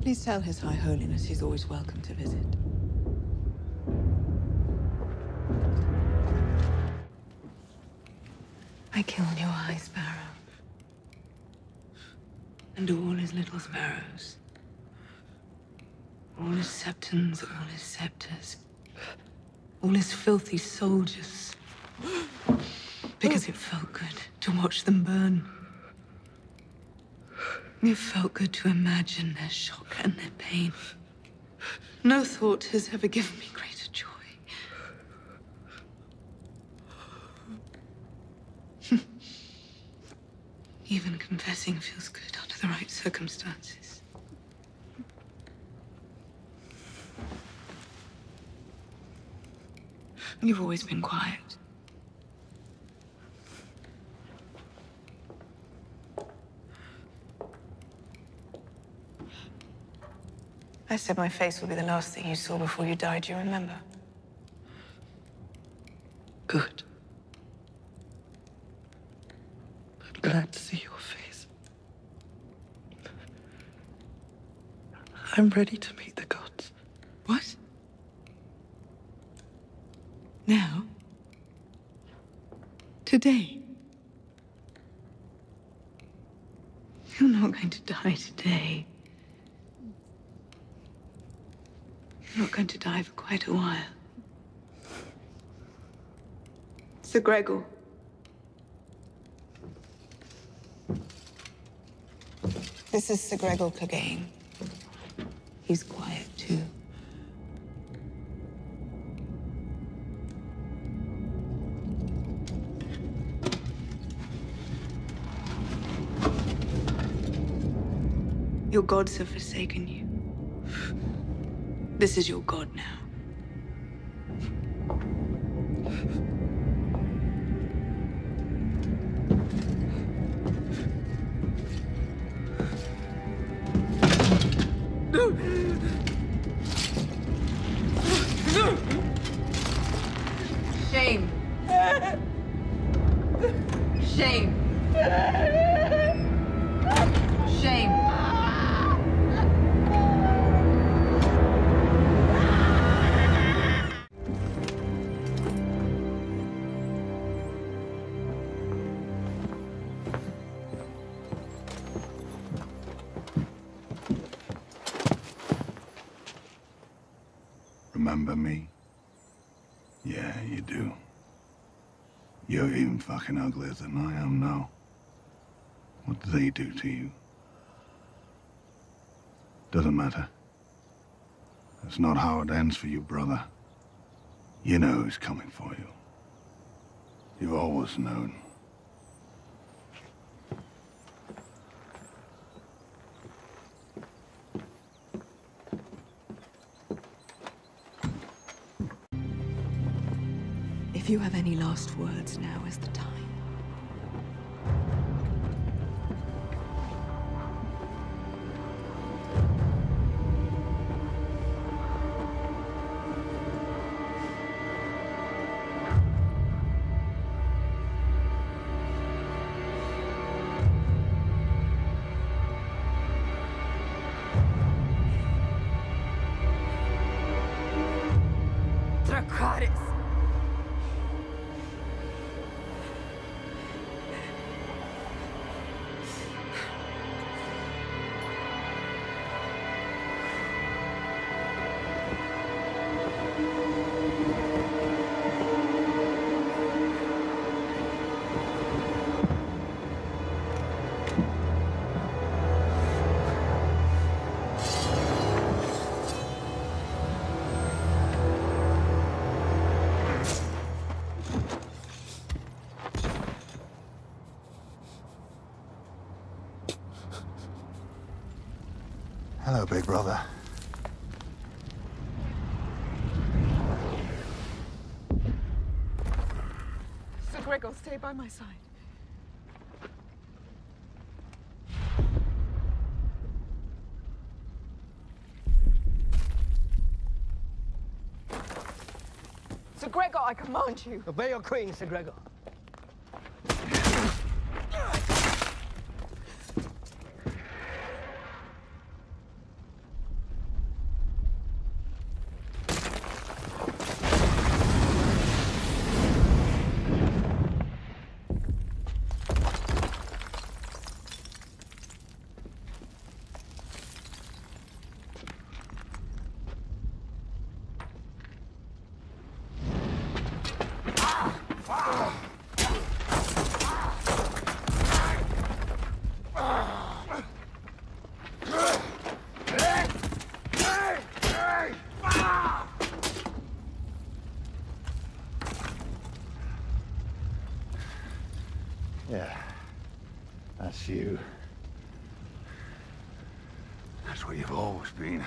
Please tell His High Holiness he's always welcome to visit. I killed your High Sparrow. And all his little sparrows. All his septons, all his scepters. All his filthy soldiers. Because it felt good to watch them burn. It felt good to imagine their shock and their pain. No thought has ever given me greater joy. Even confessing feels good under the right circumstances. You've always been quiet. I said my face will be the last thing you saw before you died, you remember? Good. I'm glad to see your face. I'm ready to meet the gods. What? Now? Today? You're not going to die today. You're not going to die for quite a while. Sir Gregor. This is Sir Gregor Clegane. He's quiet, too. Your gods have forsaken you. This is your god now. Shame. Shame. Shame. Remember me? Yeah, you do. You're even fucking uglier than I am now. What did they do to you? Doesn't matter. That's not how it ends for you, brother. You know who's coming for you. You've always known. If you have any last words, now is the time. Dracarys! Hello, big brother. Sir Gregor, stay by my side. Sir Gregor, I command you. Obey your queen, Sir Gregor. Yeah. That's you. That's what you've always been.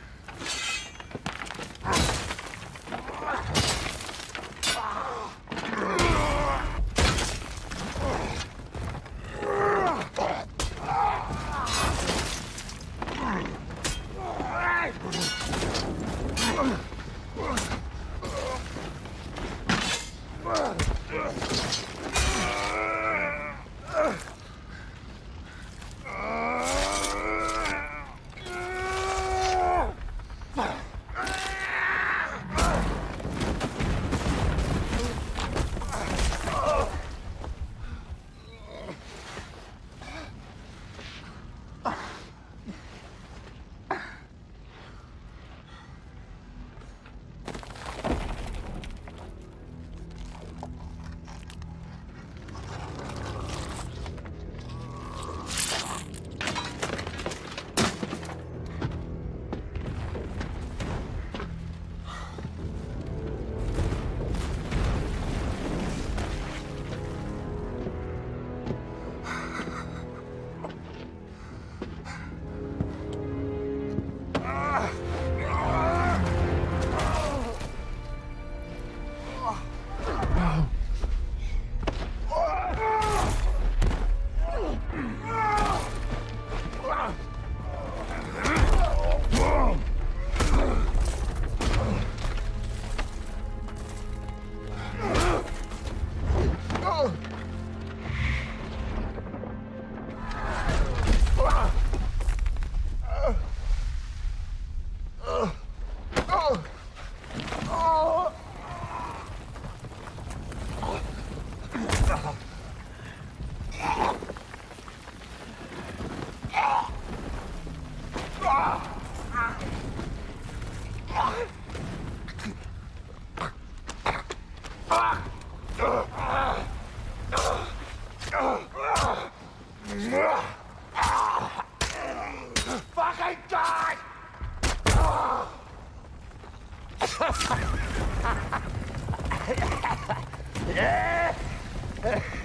Fucking die! Yeah!